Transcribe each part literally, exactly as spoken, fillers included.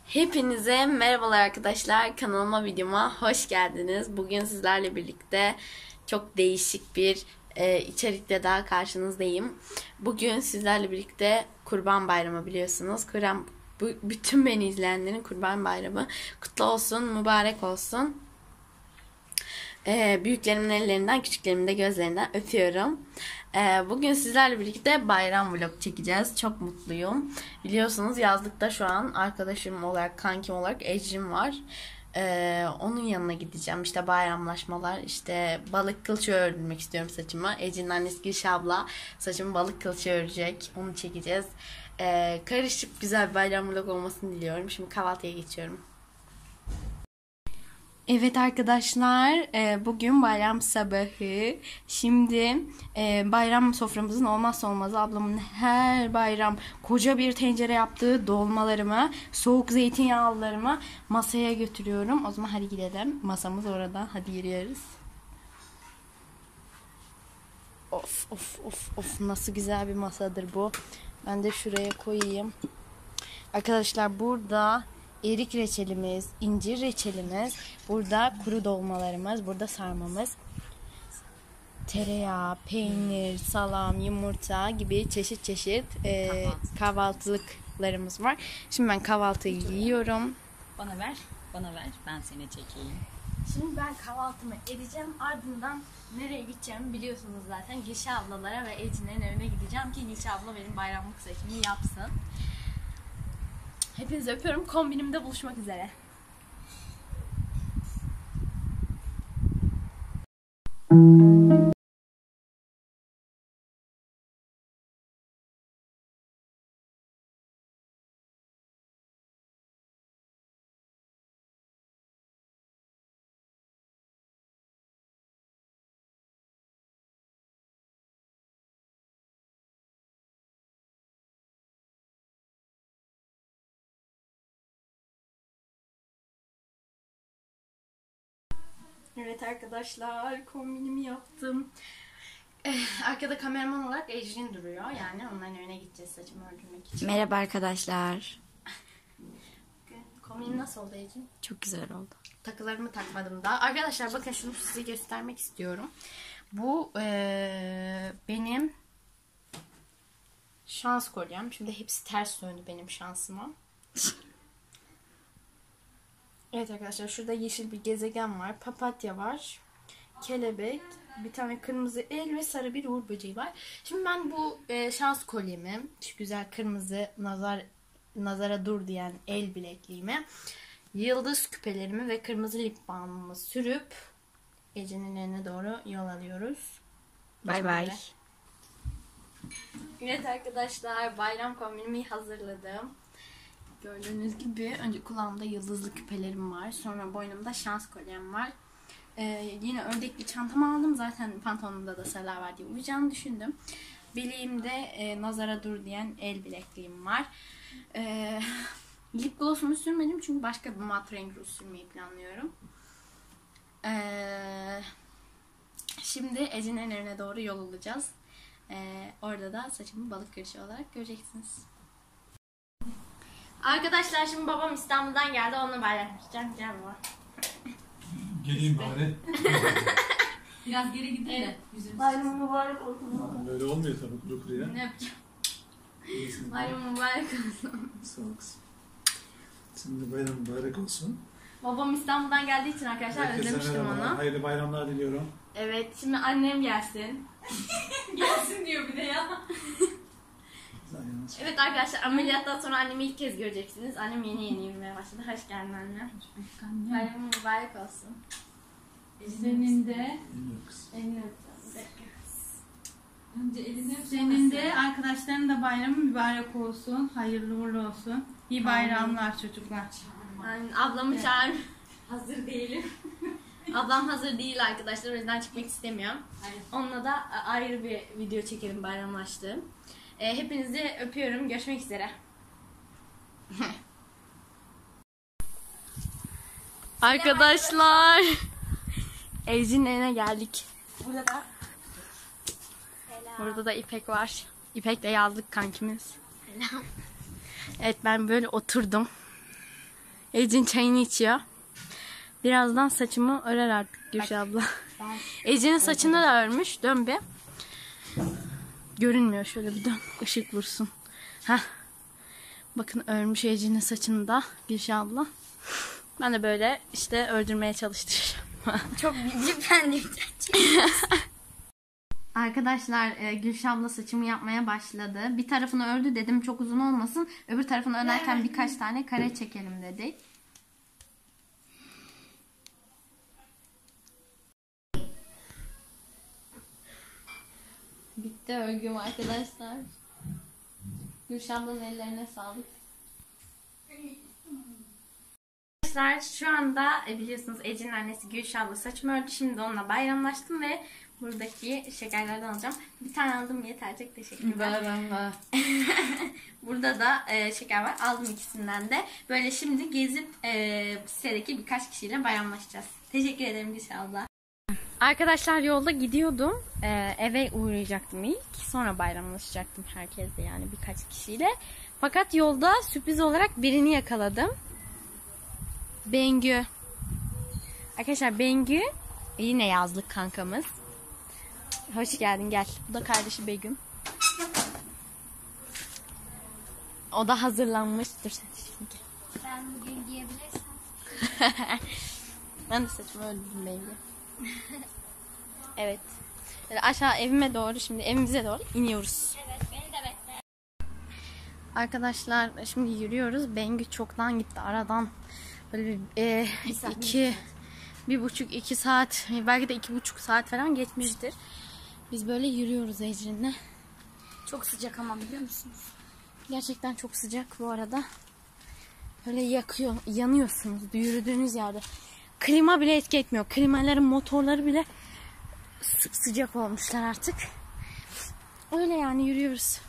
Hepinize merhabalar arkadaşlar. Kanalıma, videoma hoş geldiniz. Bugün sizlerle birlikte çok değişik bir e, içerikte daha karşınızdayım. Bugün sizlerle birlikte Kurban Bayramı, biliyorsunuz. Kurban, bu, bütün beni izleyenlerin Kurban Bayramı kutlu olsun, mübarek olsun. E, büyüklerimin ellerinden, küçüklerimin de gözlerinden öpüyorum. E, bugün sizlerle birlikte bayram vlog çekeceğiz. Çok mutluyum. Biliyorsunuz yazlıkta şu an arkadaşım olarak, kankim olarak Ecrin var. E, onun yanına gideceğim. İşte bayramlaşmalar, işte balık kılçığı ördürmek istiyorum saçıma. Ecrin'in annesi Gülşah abla saçımı balık kılçığı örecek. Onu çekeceğiz. E, karışık güzel bir bayram vlog olmasını diliyorum. Şimdi kahvaltıya geçiyorum. Evet arkadaşlar, bugün bayram sabahı. Şimdi bayram soframızın olmazsa olmazı, ablamın her bayram koca bir tencere yaptığı dolmalarımı, soğuk zeytinyağlılarımı masaya götürüyorum. O zaman hadi gidelim. Masamız orada. Hadi yürüyoruz. Of of of of, nasıl güzel bir masadır bu. Ben de şuraya koyayım. Arkadaşlar burada erik reçelimiz, incir reçelimiz, burada kuru dolmalarımız, burada sarmamız, tereyağı, peynir, salam, yumurta gibi çeşit çeşit e, kahvaltılıklarımız var. Şimdi ben kahvaltıyı yiyorum. Bana ver, bana ver. Ben seni çekeyim. Şimdi ben kahvaltımı edeceğim. Ardından nereye gideceğimi biliyorsunuz zaten. Gülşah ablalara ve Ecrin'in evine gideceğim ki Gülşah abla benim bayramlık saçımı yapsın. Hepinizi öpüyorum. Kombinimde buluşmak üzere. Evet arkadaşlar, kombinimi yaptım. Ee, arkada kameraman olarak Ecrin duruyor. Yani onların evine gideceğiz saçımı ördürmek için. Merhaba arkadaşlar. Kombinim nasıl oldu Ecrin? Çok güzel oldu. Takılarımı takmadım daha. Arkadaşlar bakın, şunu size göstermek istiyorum. Bu ee, benim şans kolyem. Şimdi hepsi ters döndü benim şansıma. Evet arkadaşlar, şurada yeşil bir gezegen var. Papatya var. Kelebek. Bir tane kırmızı el ve sarı bir uğur böceği var. Şimdi ben bu e, şans kolyemi, şu güzel kırmızı nazar nazara dur diyen el bilekliğimi, yıldız küpelerimi ve kırmızı lip balmımı sürüp Ece'nin eline doğru yol alıyoruz. Bay bay. Evet arkadaşlar, bayram kombinimi hazırladım. Gördüğünüz gibi önce kulağımda yıldızlı küpelerim var. Sonra boynumda şans kolyem var. Ee, yine ördek bir çantamı aldım. Zaten pantolonumda da sarılar var diye uyacağını düşündüm. Bileğimde e, nazara dur diyen el bilekliğim var. Ee, lip glossumu sürmedim çünkü başka bir mat renk ruj sürmeyi planlıyorum. Ee, şimdi Ece'nin evine doğru yol alacağız. Ee, orada da saçımı balık kırışı olarak göreceksiniz. Arkadaşlar şimdi babam İstanbul'dan geldi, onunla paylaşacağım. Gel baba. Geleyim bari. Biraz geri gidin Evet. de. Bayram mübarek olsun. Böyle olmuyor tabii kuru kuruya. Ne yapacağım? Bayram mübarek olsun. Sağ ol kızım. Senin de bayram mübarek olsun. Babam İstanbul'dan geldiği için arkadaşlar Herkese özlemiştim merhabalar. onu. Hayırlı bayramlar diliyorum. Evet, şimdi annem gelsin. Gelsin diyor bir de ya. Evet arkadaşlar, ameliyattan sonra annemi ilk kez göreceksiniz. Annem yeni yeni yürümeye başladı. Hoş geldin anne. Bayram mübarek olsun. Senin de. Bilmiyorum kızım. Elini öpeceğim. Bir dakika. Önce elini öp. Senin de arkadaşların da bayramı mübarek olsun. Hayırlı uğurlu olsun. İyi bayramlar çocuklar. Aynen, ablamı çağır. Hazır değilim. Ablam hazır değil arkadaşlar, o yüzden çıkmak istemiyor. Hayır. Onunla da ayrı bir video çekelim bayramlaştığım. E, hepinizi öpüyorum. Görüşmek üzere. Arkadaşlar, Ecrin'in evine geldik. Burada da Burada da İpek var. İpek de yazlık kankimiz. Evet, ben böyle oturdum. Ecin çayını içiyor. Birazdan saçımı örer artık Gülşah abla. Ece'nin saçını da örmüş. Dön bir. Görünmüyor. Şöyle bir dön. Işık vursun. Heh. Bakın örmüş Ece'nin saçını da Gülşah abla. Ben de böyle işte ördürmeye çalıştıracağım. Çok bildim ben de. Arkadaşlar e, Gülşah abla saçımı yapmaya başladı. Bir tarafını ördü, dedim çok uzun olmasın. Öbür tarafını örerken birkaç tane kare çekelim dedik. Bitti örgüm arkadaşlar. Gülşah ablanın ellerine sağlık. Arkadaşlar şu anda e, biliyorsunuz Ece'nin annesi Gülşah abla saçımı ördü. Şimdi onunla bayramlaştım ve buradaki şekerlerden alacağım. Bir tane aldım yeter. Çok teşekkürler. Bayramla. Burada da e, şeker var. Aldım ikisinden de. Böyle şimdi gezip e, sitedeki birkaç kişiyle bayramlaşacağız. Teşekkür ederim Gülşah abla. Arkadaşlar yolda gidiyordum. Ee, eve uğrayacaktım ilk. Sonra bayramlaşacaktım herkesle, yani birkaç kişiyle. Fakat yolda sürpriz olarak birini yakaladım. Bengü. Arkadaşlar Bengü yine yazlık kankamız. Hoş geldin, gel. Bu da kardeşi Begüm. O da hazırlanmıştır. Ben bugün giyebilirsem. Ben de saçımı öldürdüm Bengü. Evet. Böyle aşağı evime doğru, şimdi evimize doğru iniyoruz. Evet, beni de bekle. Arkadaşlar şimdi yürüyoruz. Bengü çoktan gitti aradan. Böyle bir, e, iki, bir buçuk iki saat, belki de iki buçuk saat falan geçmiştir. Biz böyle yürüyoruz Ecrin'le. Çok sıcak ama biliyor musunuz? Gerçekten çok sıcak bu arada. Böyle yakıyor, yanıyorsunuz yürüdüğünüz yerde. Klima bile etki etmiyor. Klimaların motorları bile sı- sıcak olmuşlar artık. Öyle yani yürüyoruz.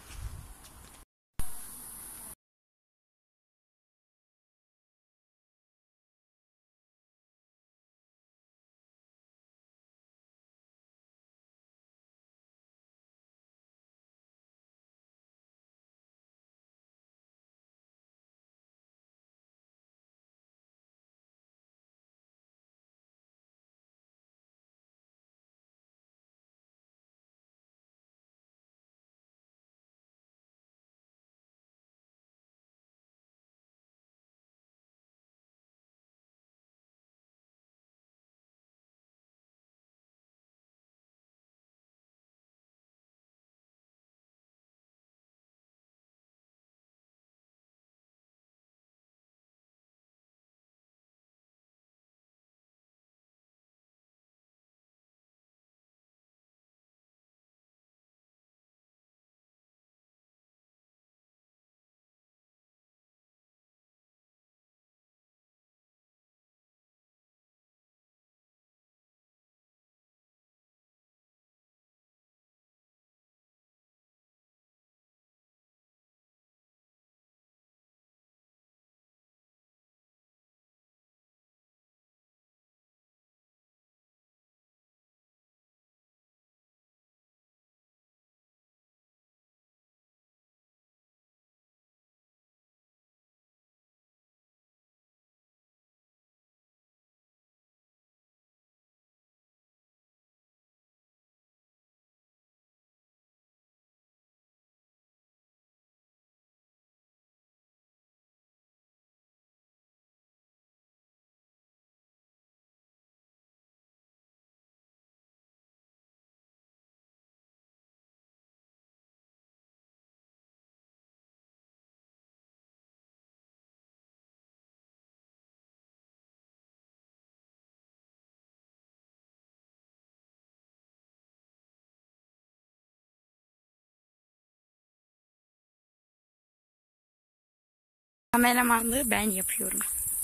Kameramanlığı ben yapıyorum.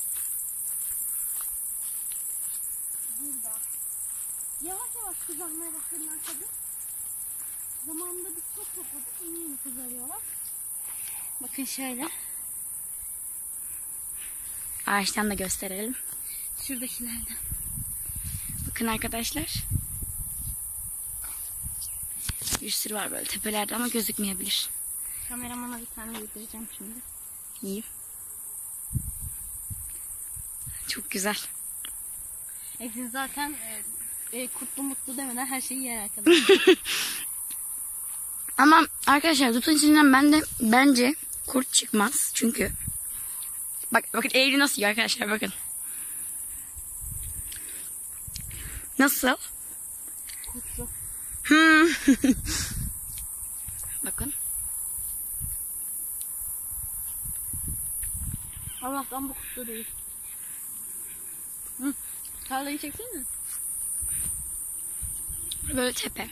Yavaş yavaş kızarmaya başladılar tabii. Zamanında biz çok topladık. Yeni yeni kızarıyorlar. Bakın şöyle. Ağaçtan da gösterelim. Şuradakilerden. Bakın arkadaşlar. Bir sürü var böyle tepelerde ama gözükmeyebilir. Kameramana bir tane yedireceğim şimdi. İyi. çok güzel. Eflin zaten e, e, kurtlu mutlu demeden her şeyi yer arkadaşlar. Ama arkadaşlar dutun içinden ben de bence kurt çıkmaz. Çünkü bak bakın Eylül nasıl yiyor arkadaşlar, bakın. Nasıl? Kurtlu. Hmm. Bakın. Allah'tan bu kurtlu değil. Hı. Tarlayı çeksene. Böyle tepe.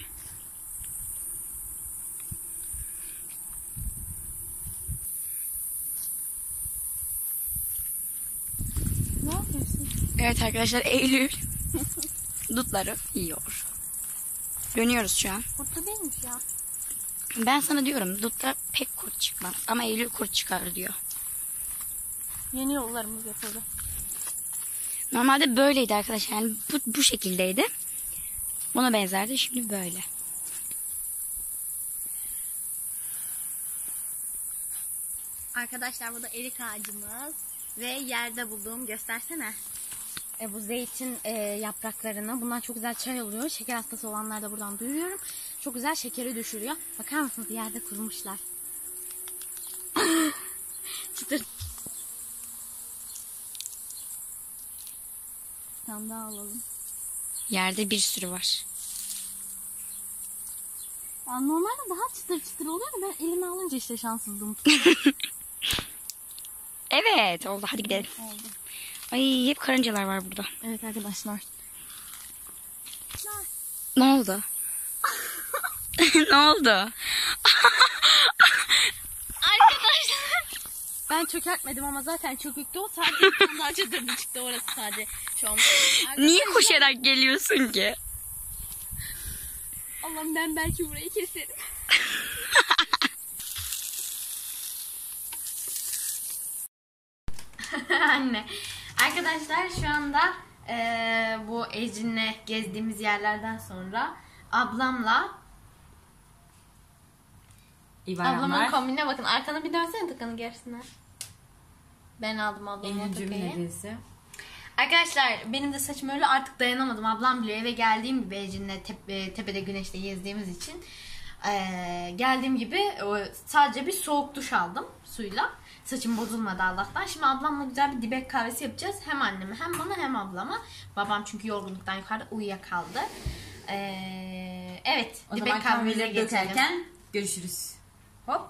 Ne yapıyorsun? Evet arkadaşlar, Eylül dutları yiyor. Dönüyoruz şu an. Kurtlu değilmiş ya. Ben sana diyorum dutta pek kurt çıkmaz ama Eylül kurt çıkar diyor. Yeni yollarımız yapıldı. Normalde böyleydi arkadaşlar, yani bu, bu şekildeydi. Buna benzerdi, şimdi böyle. Arkadaşlar bu da erik ağacımız ve yerde bulduğum, göstersene. E, bu zeytin e, yapraklarını, bundan çok güzel çay oluyor. Şeker hastası olanlar da buradan duyuyorum. Çok güzel şekeri düşürüyor. Bakar mısınız, yerde kurumuşlar. Çıtır. Bir tane daha alalım. Yerde bir sürü var. Ya normalde daha çıtır çıtır oluyor da ben elime alınca işte şanssızlığım. Evet oldu, hadi gidelim. Oldu. Ay hep karıncalar var burada. Evet arkadaşlar. Ne oldu? Ne oldu? Arkadaşlar. Ben çökertmedim ama zaten çöküktü o, sadece bir tane daha çadırdı çıktı orası sadece. Şu an. Niye koşarak geliyorsun ki? Allah'ım, ben belki burayı keserim. Anne. Arkadaşlar şu anda eee, bu Ecrin'le gezdiğimiz yerlerden sonra ablamla İyi ablamın bayramlar. kombinine bakın. Arkana bir dönsene, takını gersinler. Ben aldım ablamın o Eylül'cümün takıyı. hediyesi. Arkadaşlar benim de saçım öyle, artık dayanamadım. Ablam bile eve geldiğim gibi Ecrin'le tepe, tepede güneşte gezdiğimiz için eee, geldiğim gibi o, sadece bir soğuk duş aldım suyla. Saçım bozulmadı Allah'tan. Şimdi ablamla güzel bir dibek kahvesi yapacağız. Hem anneme hem bana hem ablama. Babam çünkü yorgunluktan yukarıda uyuyakaldı. Ee, evet, O dibek zaman kahvemize kahveleri geçelim. dökerken görüşürüz. Hop.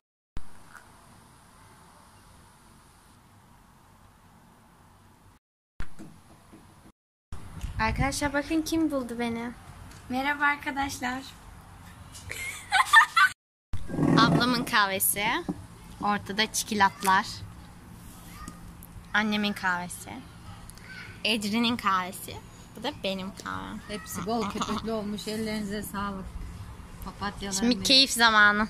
Arkadaşlar bakın kim buldu beni. Merhaba arkadaşlar. Ablamın kahvesi. Ortada çikolatlar. Annemin kahvesi. Ecrin'in kahvesi. Bu da benim kahvem. Hepsi bol köpüklü olmuş. Ellerinize sağlık. Papatyalar. Şimdi keyif zamanı.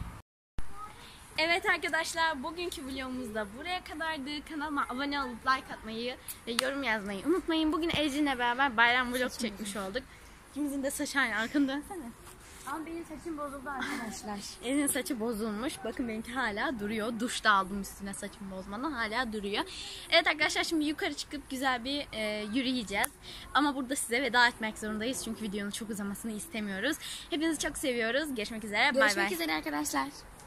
Evet arkadaşlar, bugünkü videomuz da buraya kadardı. Kanalıma abone olup like atmayı ve yorum yazmayı unutmayın. Bugün Ecrin'le beraber bayram vlog çekmiş olduk. İkimizin de saçı aynı. Arkanı dönsene. Ama benim saçım bozuldu arkadaşlar. Ecrin'in saçı bozulmuş. Bakın benimki hala duruyor. Duşta aldım üstüne saçımı bozmadan. Hala duruyor. Evet arkadaşlar, şimdi yukarı çıkıp güzel bir e, yürüyeceğiz. Ama burada size veda etmek zorundayız. Çünkü videonun çok uzamasını istemiyoruz. Hepinizi çok seviyoruz. Görüşmek üzere. Bay bay. Görüşmek üzere arkadaşlar.